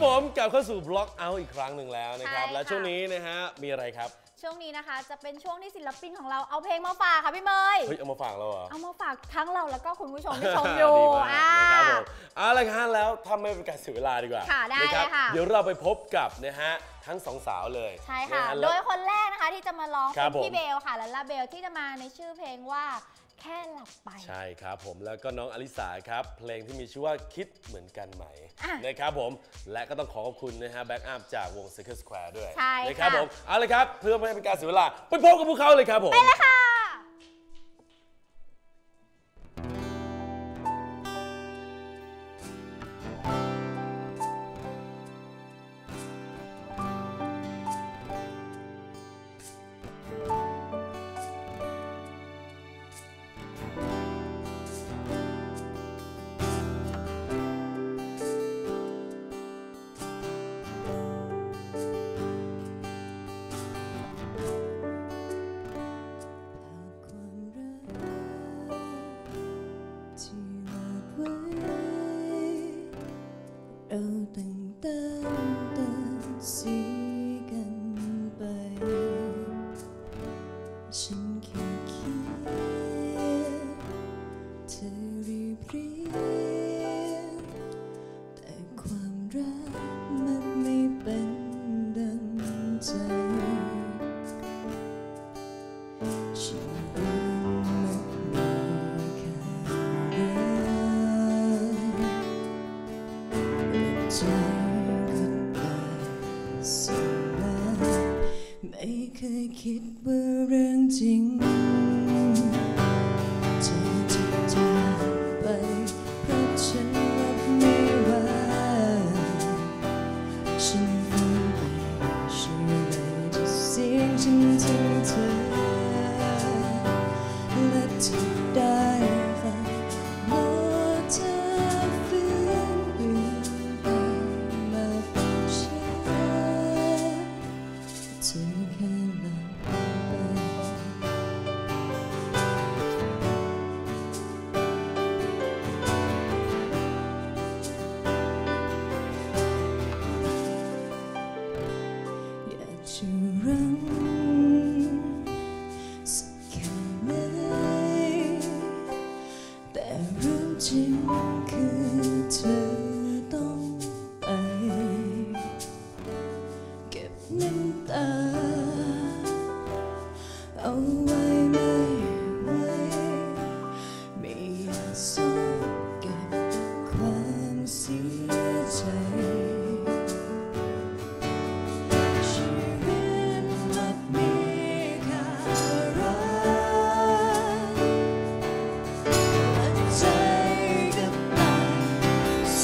ผมกลับเข้าสู่บล็อกเอาท์อีกครั้งหนึ่งแล้วนะครับและช่วงนี้นะฮะมีอะไรครับช่วงนี้นะคะจะเป็นช่วงที่ศิลปินของเราเอาเพลงมาฝากค่ะพี่เมย์เฮ้ยเอามาฝากเราเหรอเอามาฝากทั้งเราแล้วก็คุณผู้ชมที่ชมอยู่นะครับผมเอาละครับแล้วทำไม่เป็นการเสียเวลาดีกว่าค่ะได้เลยค่ะเดี๋ยวเราไปพบกับนะฮะทั้งสองสาวเลยใช่ค่ะโดยคนแรกนะคะที่จะมาร้องเป็นพี่เบลค่ะและลาเบลที่จะมาในชื่อเพลงว่าแค่หลับไปใช่ครับผมแล้วก็น้องอลิสาครับเพลงที่มีชื่อว่าคิดเหมือนกันไหมนะครับผมและก็ต้องขอบคุณนะฮะแบ็กอัพจากวง Circle Square ด้วยนะครับผมเอาเลยครับเพื่อไม่ให้เป็นการเสียเวลาไปพบกับพวกเขาเลยครับผมไปเลยค่ะเราตั้งตสีกันไปฉันแค่คิดเธอรีบเรียนแต่ความรักมันไม่เป็นดังใจชีวิตมันมีแค่ใจก็ได้สิ่งนั้นไม่เคยคิดว่าเรื่องจริงจะจากไปเพราะฉันรับไม่ไหวฉันฟังไปช่วยอะไรที่เสียงฉันถึงเธอและที่ได้ฟังโน้ตเธอฟื้นอยู่มาเป็นฉันเธอแค่หลับไปอยากจะรักสักแค่ไหนแต่เรื่องจริงคือเธอต้องไปเก็บน้ำตาเอาไว้ไม่ไหวไม่อยากซ่อนเก็บความเสียใจชีวิตมันมีค่ารักและใจก็ตายส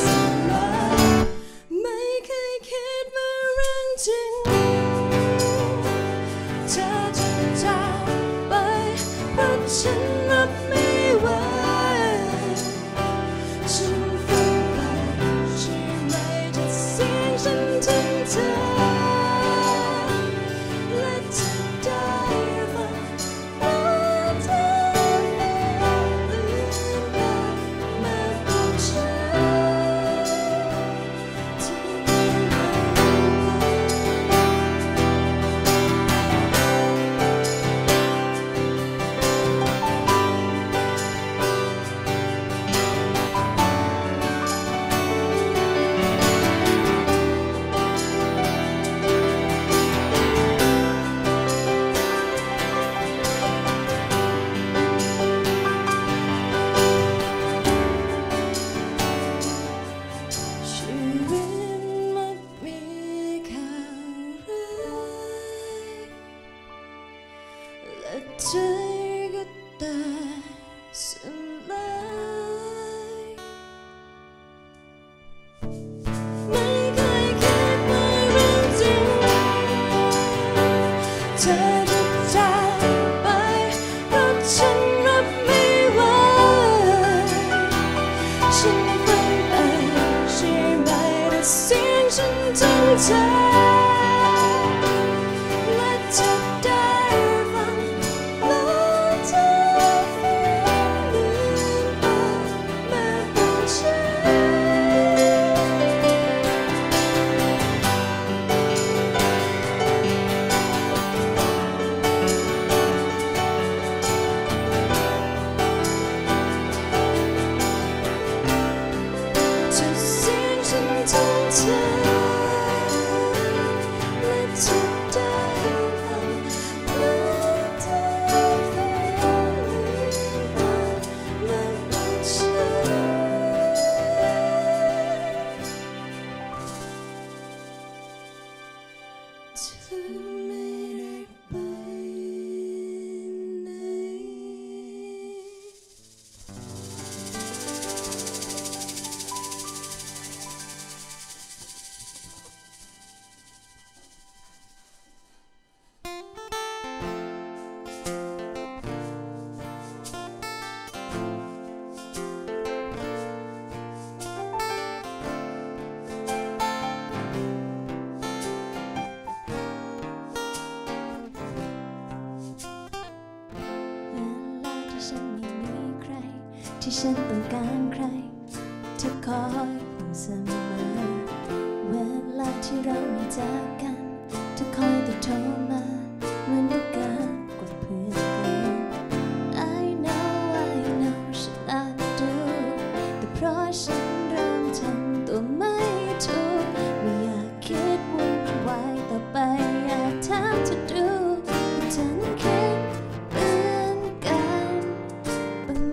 ฉันไม่มีใครที่ฉันต้องการใครที่คอยห่วงเสมอเวลาที่เราไม่เจอกันที่คอยแต่โทรมาเหมือนเหลือเกินกว่าเพื่อนกัน I know ฉันอาจดูแต่เพราะฉันเริ่มทำตัวไม่ถูกไม่อยากคิดวุ่นวายต่อไปอยากถามเธอดูว่าเธอนั้นคิดเหมือนกันบ้างไหม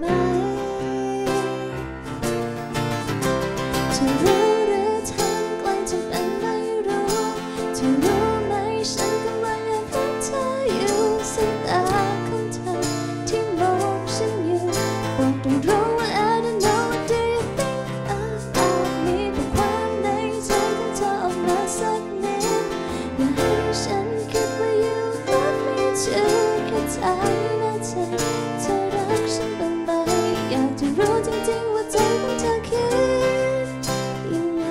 เธอรู้หรือทำไกลจนเป็นไม่รู้เธอรู้ไหมฉันกำลังแอบรักเธออยู่สายตาของเธอที่มองฉันอยู่บอกต้องรู้ว่า I don't know what do you think of me บอกความในใจของเธอออกมาสักนิดอย่าให้ฉันคิดว่า you love me too แค่ใจน่าใจเธอรักฉันบ้างไหมอยากจะรู้จริงๆว่าใจของเธอคิดยังไง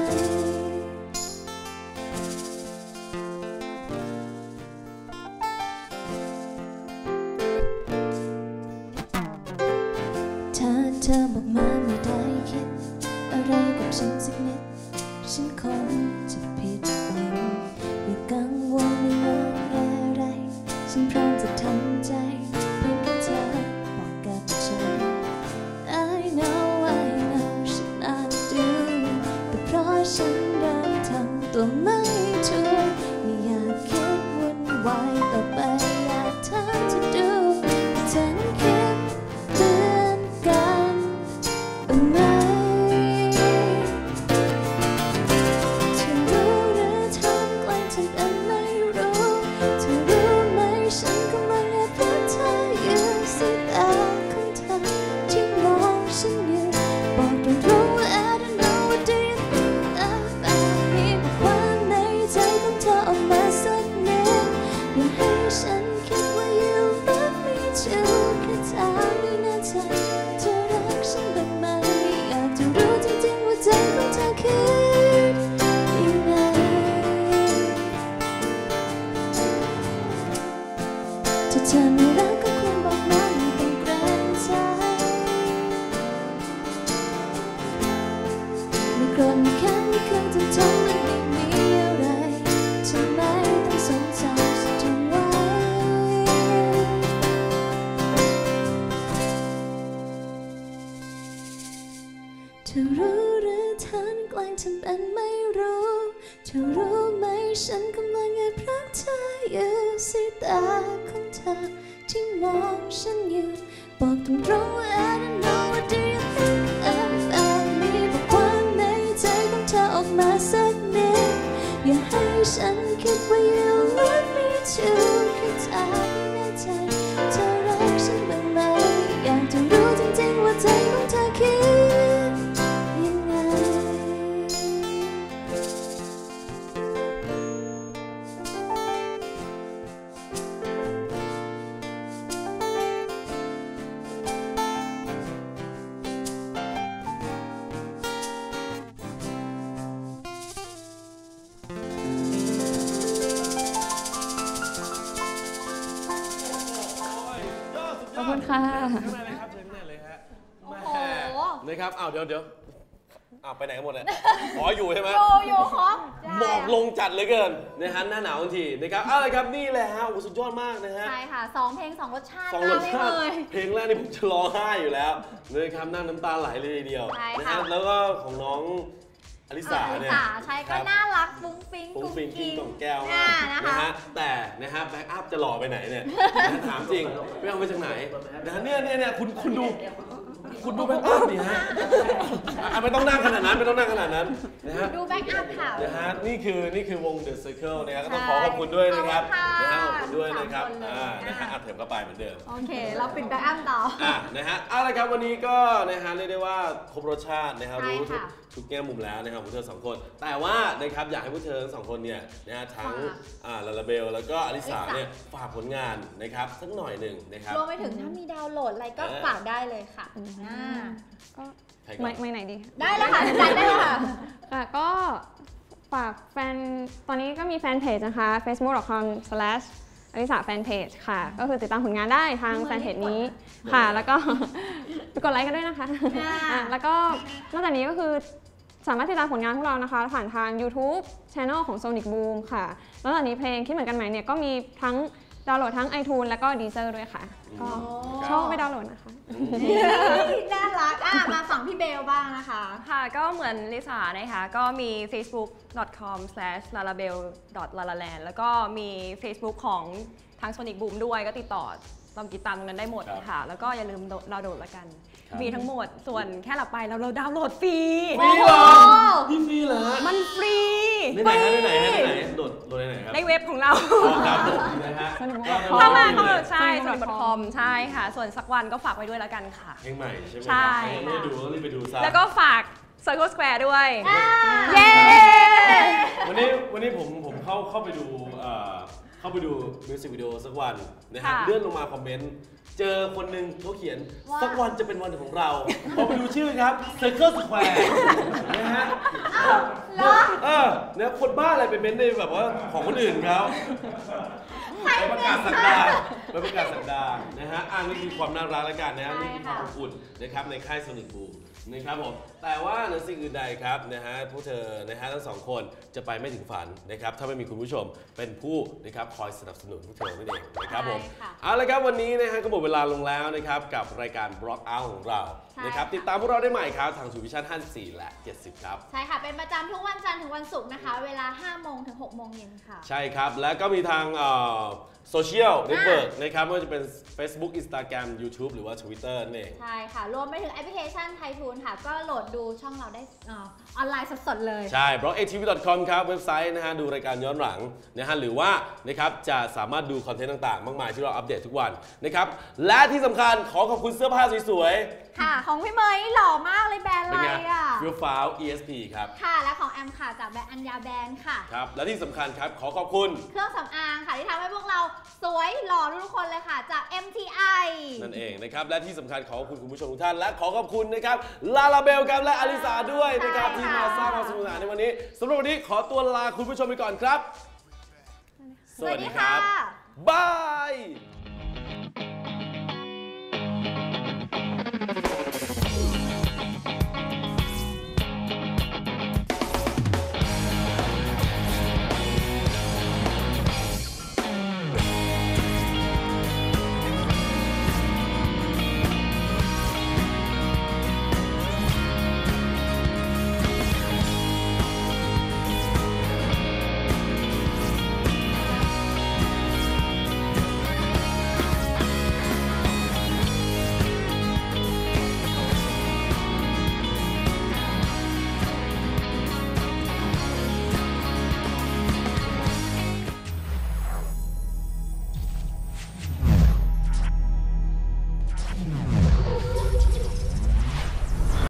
ถ้าเธอบอกมาไม่ได้คิดอะไรกับฉันสักนิดฉันคงจะผิดหวังอย่ากังวลไม่งงอะไรฉันพร้อมจะทำใจเพียงแค่เธอบอกกับฉัน I know ฉันอาจดูแต่เพราะฉันเริ่มทำตัวไม่ถูกไม่อยากคิดวุ่นวายต่อไปอยากถามเธอดูว่าเธอนั้นคิดเหมือนกันบ้างไหมเธอรู้หรือทำไกลจนเป็นไม่รู้เธอรู้ไหมฉันกำลังแอบรักเธออยู่สายตาของเธอที่มองฉันอยู่บอกต้องรู้ว่า I don't know what do you think of me บอกความในใจของเธอออกมาสักนิดอย่าให้ฉันคิดว่า you love me too แค่ถามในหน้าใจเธอรักฉันบ้างไหมอยากจะรู้จริงๆว่าใจของเธอคิดยังไงถ้าเธอไม่รักก็ควรบอกมาไม่ต้องเกรงใจไม่โกรธไม่แค้นไม่เคยจะทำมันไม่มีอะไรทำไมต้องสนใจฉันทำไว้เธอรู้หรือเธอนั้นแกล้งทำเป็นไม่รู้เธอรู้ไหมฉันกำลังแอบรักเธออยู่สายตาของเธอที่มองฉันอยู่บอกตรงๆว่า I don't know what do you think of me บอกความในใจของเธอออกมาสักนิดอย่าให้ฉันคิดว่า you love me too แค่ถามในใจเธอรักฉันบ้างไหมอยากจะรู้จริงๆว่าใจของเธอคิดยังไงขอบคุณค่ะข้างในเลยครับเชิญข้างในเลยฮะโอ้แม่โหนะครับอ้าวเดี๋ยวอ้าวไปไหนกันหมดเลยอ๋ออยู่ใช่ไหมอยู่ครับหมอกลงจัดเหลยเกินนะฮะหน้าหนาวทันทีนะครับเอาละครับนี่แหละฮะโอ้สุดยอดมากนะฮะใช่ค่ะ2 เพลง 2 รสชาติสองรสชาติเลยเพลงแรกนี่ผมจะร้องไห้อยู่แล้วนะครับนั่งน้ำตาไหลเลยทีเดียวใช่นะค่ะฮะแล้วก็ของน้องอลิสาเนี่ยใช่คก็รับน่ารักฟุ้งฟิ้งฟุ้งฟิ้งกิ้งกล่องแก้วอ่มากนะนะคะฮะแต่นะฮะแบ็กอัพจะหล่อไปไหนเนี่ยนะฮะถามจริงไปเอามาจากไหนนะฮะเนี่ยคุณดูแบ็กอัพดิฮะไม่ต้องนั่งขนาดนั้นนะฮะดูแบ็กอัพค่ะนะฮะนี่คือวง The Circle นะครับก็ต้องขอขอบคุณด้วยนะครับขอบคุณค่ะนะฮะขอบคุณด้วยนะครับสามคนเลยนะฮะอัดเถิมเข้าไปเหมือนเดิมโอเค เราปิดแบ็กอัพต่อนะฮะเอาละครับวันนี้ก็นะฮะเรียกได้ว่าครบรสชาตินะครับใช่รู้ค่ะทุกแง่มุมแล้วนะครับพวกเธอสองคน แต่ว่านะครับอยากให้พวกเธอทั้งสองคนเนี่ยนะฮะทั้งลาลาเบลแล้วก็อลิสาเนี่ยฝากผลงานนะครับสักหน่อยหนึ่งนะครับรวมไปถึงถ้ามีดาวน์โหลดอะไรก็ฝากได้เลยค่ะก็ใครก่อนไม่ไหนดีได้เลยค่ะจัดได้เลยค่ะค่ะก็ฝากแฟนตอนนี้ก็มีแฟนเพจนะคะ facebook.com/ อลิสาแฟนเพจค่ะก็คือติดตามผลงานได้ทางแฟนเพจนี้ค่ะแล้วก็ไปกดไลค์กันด้วยนะคะแล้วก็นอกจากนี้ก็คือสามารถติดตามผลงานพวกเรานะคะผ่านทาง YouTube Channel ของ Sonic Boom ค่ะแล้วตอนนี้เพลงคิดเหมือนกันไหมเนี่ยก็มีทั้งดาวน์โหลดทั้ง iTunes แล้วก็ Deezer ด้วยค่ะก็ชอบไปดาวน์โหลดนะคะน่ารักมาฝั่งพี่เบลบ้างนะคะค่ะก็เหมือนลิซ่านะคะก็มี facebook.com/lalabel.lalaland แล้วก็มี Facebook ของทาง Sonic Boom ด้วยก็ติดต่อลองติดตามตรงนั้นได้หมดค่ะแล้วก็อย่าลืมดาวน์โหลดละกันมีทั้งหมดส่วนแค่หลับไปเราดาวน์โหลดฟรีฟรีเหรอนี่ฟรีเหรอมันฟรีในไหนโหลดในไหนครับในเว็บของเราครับนะฮะเข้ามาใช่ sonic.com ใช่ค่ะส่วนสักวันก็ฝากไว้ด้วยแล้วกันค่ะเพลงใหม่ใช่ไหมใช่ไม่ได้ดูก็รีบไปดูซะแล้วก็ฝาก Circle Square ด้วยเย้วันนี้ผมเข้าไปดูมิวสิกวิดีโอสักวันนะครับเลื่อนลงมาคอมเมนต์เจอคนหนึ่งเขาเขียนสักวันจะเป็นวันของเราพอไปดูชื่อครับ Circle Square นะฮะเนี่ยคนบ้าอะไรไปเม้นต์ในแบบว่าของคนอื่นเขาไปประกาศสัปดาห์นะฮะนี่คือความน่ารักและกันนะนี่คือความอบอุ่นนะครับในค่าย Sonic Boom นะครับผมแต่ว่าในสิ่งอื่นใดครับนะฮะพวกเธอนะฮะทั้งสองคนจะไปไม่ถึงฝันนะครับถ้าไม่มีคุณผู้ชมเป็นผู้นะครับคอยสนับสนุนพวกเธอนั่นเองนะครับผมเอาละครับวันนี้นะฮะก็หมดเวลาลงแล้วนะครับกับรายการ Block Out ของเรานะครับติดตามพวกเราได้ใหม่ครับทางทูวิชั่น54และ70ครับใช่ค่ะเป็นประจำทุกวันจันทร์ถึงวันศุกร์นะคะเวลา 5 โมงถึง 6 โมงเย็นค่ะใช่ครับแล้วก็มีทางโซเชียลเน็ตเวิร์กนะครับไม่ว่าจะเป็น Facebook Instagram YouTube หรือว่า Twitter นั่นเองใช่ค่ะรวมไปถึงแอปพลิเคชันไทยทูนค่ะก็โหลดดูช่องเราได้ออนไลน์สดๆเลยใช่ blogatv.com ครับเว็บไซต์นะฮะดูรายการย้อนหลังนะฮะหรือว่านะครับจะสามารถดูคอนเทนต์ต่างๆมากมายที่เราอัปเดตทุกวันนะครับและที่สำคัญขอบคุณเสื้อผ้าสวยๆค่ะของพี่เมย์หล่อมากเลยแบรนด์อะไรอ่ะฟิลฟ้าว ESP ครับค่ะและของแอมค่ะจากแบรนด์อัญญาแบรนด์ค่ะครับและที่สำคัญครับขอบคุณเครื่องสำอางค่ะที่ทำให้พวกเราสวยหล่อทุกคนเลยค่ะจาก MTI นั่นเองนะครับและที่สำคัญขอบคุณคุณผู้ชมทุกท่านและขอบคุณนะครับลาลาเบลครับและอลิสาด้วยนะครับที่มาสร้างความสนุกสนานในวันนี้สำหรับวันนี้ขอตัวลาคุณผู้ชมไปก่อนครับสวัสดีครับบาย